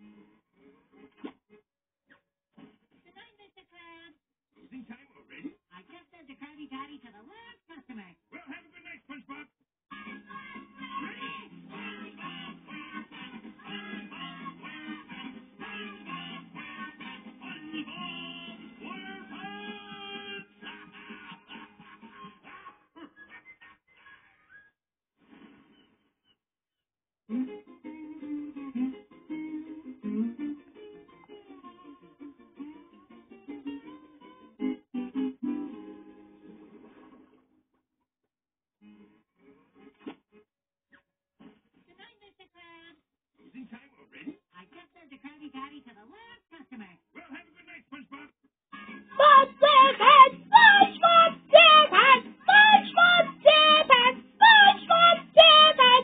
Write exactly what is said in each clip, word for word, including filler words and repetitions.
night, Mister Krabs. Closing time already? I just sent the Krabby Patty to the last customer. Well, have a good night, SpongeBob. Good night, Mister Krabs. Closing time already? I just sent the Krabby Patty to the last customer. Well, have a good night, SpongeBob. SpongeBob SquarePants! SpongeBob SquarePants! SpongeBob SquarePants! SpongeBob SquarePants!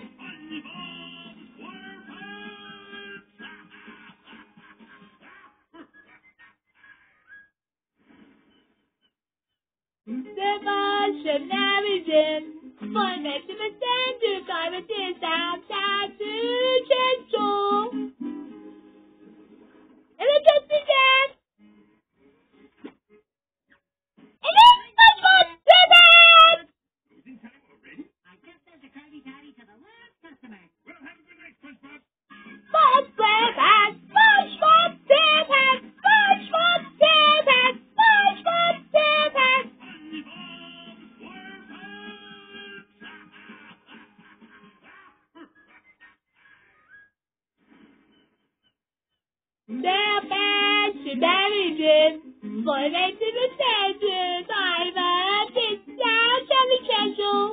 Sebastian Navigen, von Maximum Standard, Private Discount, Tattoo, Gentle. And it just began. And then SpongeBob SquarePants! Closing time already? I just sent the Krabby Patty to the last customer. Well, have a good night, SpongeBob. Bob SquarePants! SpongeBob SquarePants! SpongeBob SquarePants! SpongeBob SquarePants! Sebastian Navigen, von Maximum Standard, Private Discount, Chevy Chessel.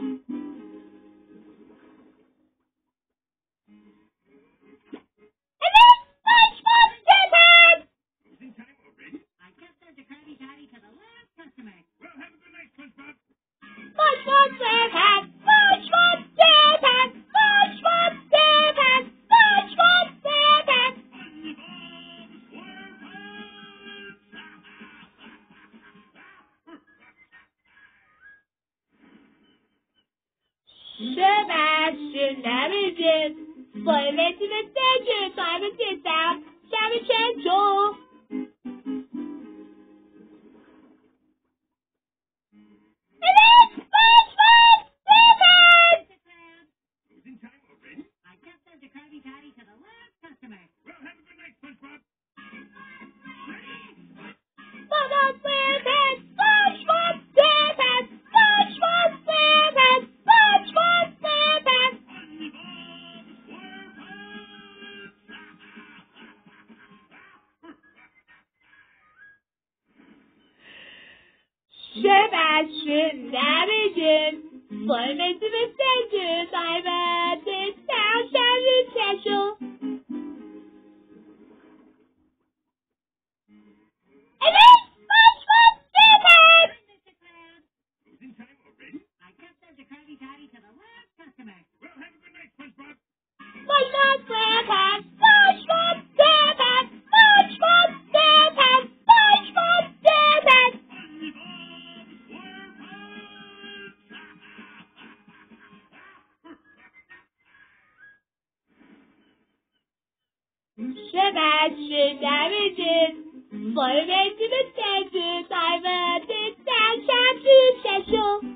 And then SpongeBob SquarePants! Closing time already? I just sent the Krabby Patty to the last customer. Well, have a good night, SpongeBob. SpongeBob SquarePants! SpongeBob SquarePants! SpongeBob SquarePants! SpongeBob SquarePants! Sebastian Navigen, von Maximum Standard, Private Discount, Chevy Chessel. And then SpongeBob SquarePants! Mister Krabs. Closing time already? I just sent the Krabby Patty to the last customer. Well, have a good night, SpongeBob. SpongeBob SquarePants! SpongeBob SquarePants! SpongeBob SquarePants! SpongeBob SquarePants! Sebastian Navigen, von Maximum Standard, Private Discount, Chevy Chessel. And then SpongeBob SquarePants! Mister Krabs. Closing time already? I just sent the Krabby Patty to the last customer. Well, have a good night, SpongeBob. SpongeBob SquarePants! SpongeBob SquarePants! SpongeBob SquarePants! SpongeBob SquarePants! Sebastian Navigen, von Maximum Standard, Private Discount, Tattoo, Chessel.